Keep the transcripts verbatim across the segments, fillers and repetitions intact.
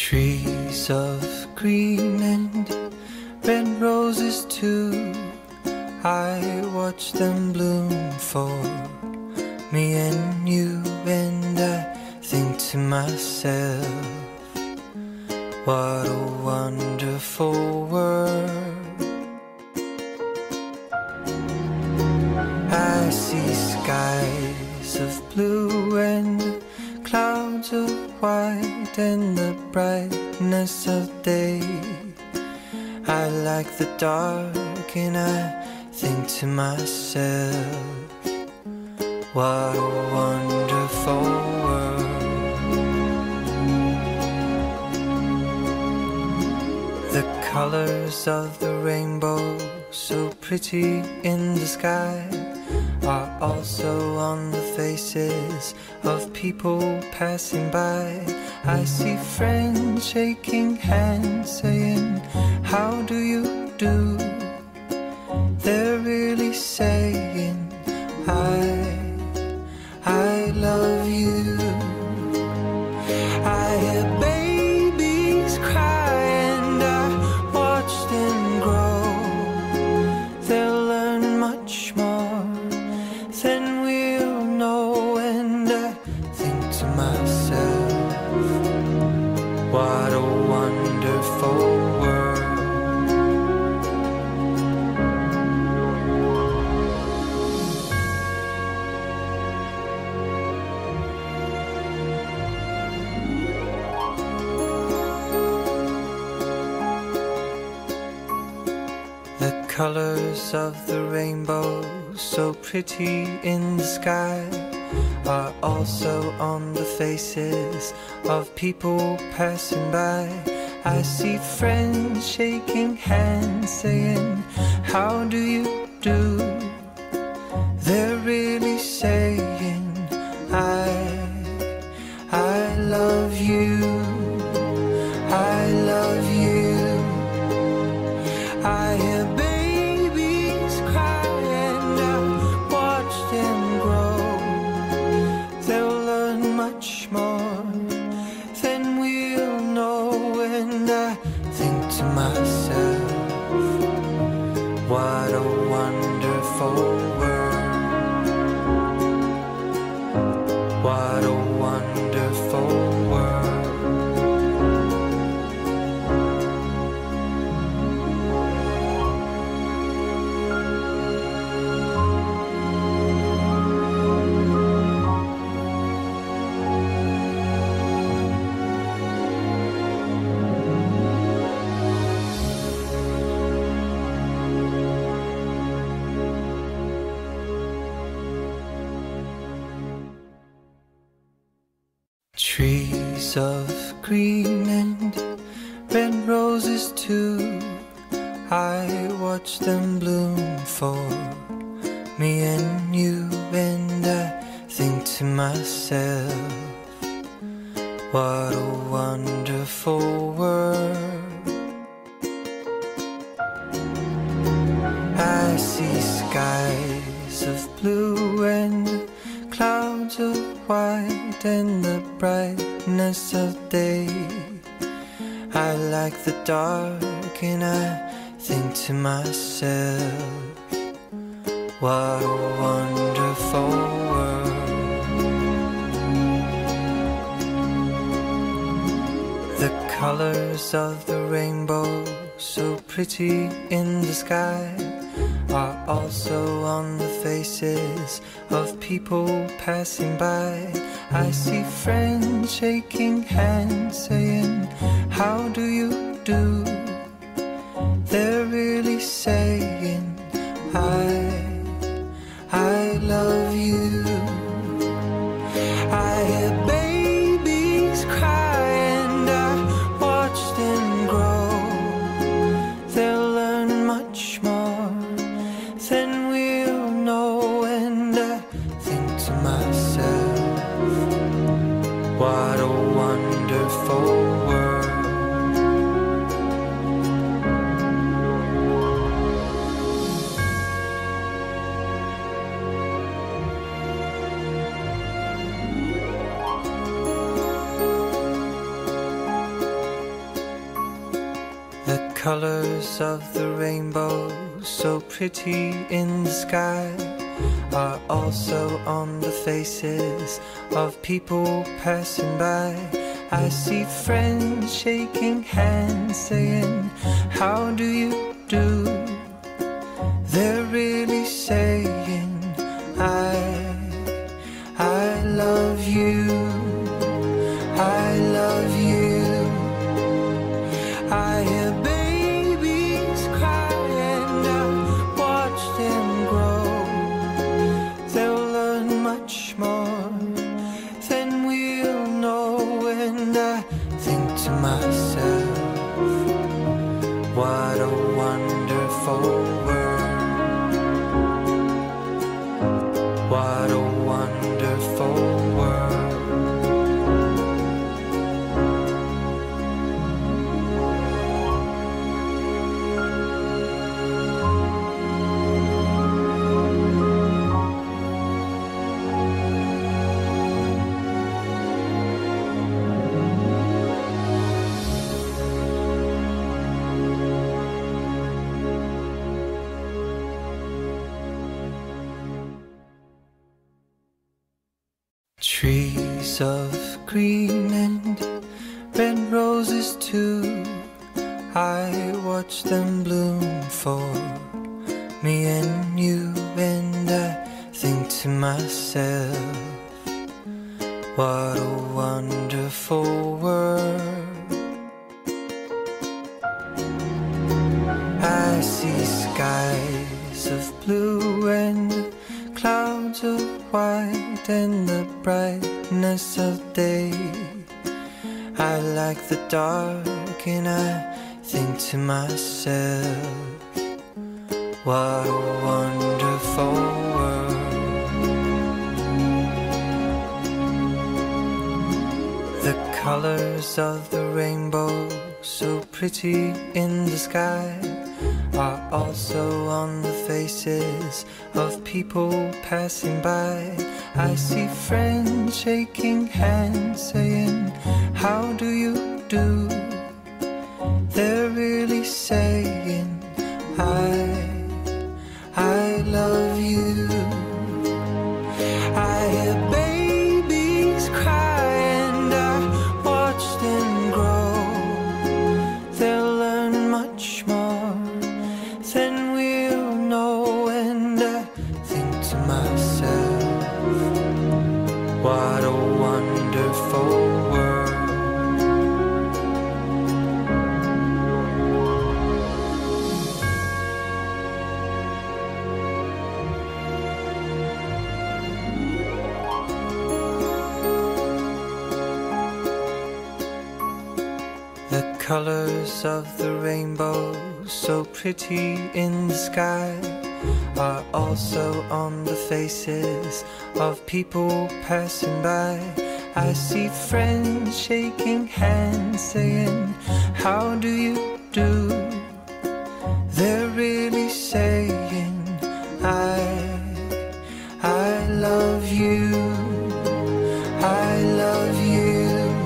Trees of green and red roses too, I watch them bloom for me and you, and I think to myself, what a wonderful world. I see skies of blue and clouds of white and the brightness of day. I like the dark and I think to myself, what a wonderful world. The colors of the rainbow, so pretty in the sky, are also on the faces of people passing by. I see friends shaking hands saying, how do you do? They're really saying, I, I love you. I hear babies cry and I watch them grow. They'll learn much more than we'll know, and I think to myself, what a wonderful world. The colors of the rainbow, so pretty in the sky, are also on the faces of people passing by. I see friends shaking hands saying, how do you do? They're really saying, I, I love you. I love you. I hear babies cry and I watch them grow. They'll learn much more than we'll know, and I think to myself, what a wonderful world. What a wonderful world. Trees of green and red roses too, I watch them bloom for me and you, and I think to myself, what a wonderful world. I see skies of blue and clouds of white and the brightness of day. I like the dark and I think to myself, what a wonderful world. The colors of the rainbow, so pretty in the sky, are also on the faces of people passing by. I see friends shaking hands saying, how do you do? They're really saying, I, I love you. I hear babies cry and I watch them grow. They'll learn much more than we'll know, and I think to myself, what a wonderful world. colors of the rainbow, so pretty in the sky, are also on the faces of people passing by. I see friends shaking hands saying, how do you do? They're really saying, I, I love you, I love you. I hear babies cry and I watch them grow. They'll learn much more than we'll know. And I think to myself, what a wonderful world. What a wonderful world. Trees of green and red roses too, I watch them bloom for me and you. And I think to myself, what a wonderful world. I see skies of blue and clouds of white and the brightness of day. I like the dark and I think to myself, what a wonderful world. The colors of the rainbow, so pretty in the sky, are also on the faces of people passing by. I see friends shaking hands saying, how do you do? They're really saying, I, I love you. I hear babies cry and I watch them grow. They'll learn much more than we'll know. And I think to myself, what a wonderful world. The colors of the rainbow, so pretty in the sky, are also on the faces of people passing by. I see friends shaking hands saying, how do you do? They're really saying, I, I love you, I love you.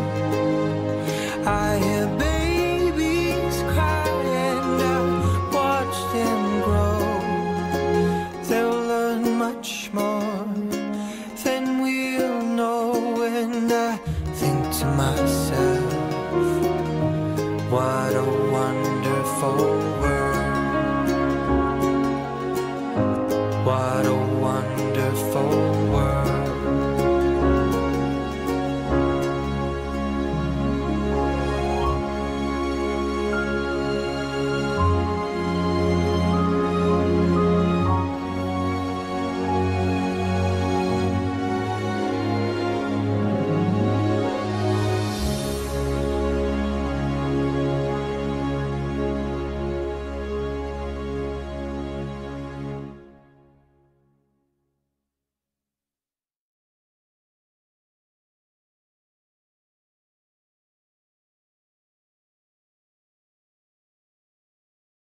I hear babies cry and I watch them grow. They'll learn much more than we'll know. And I think to myself, what a wonderful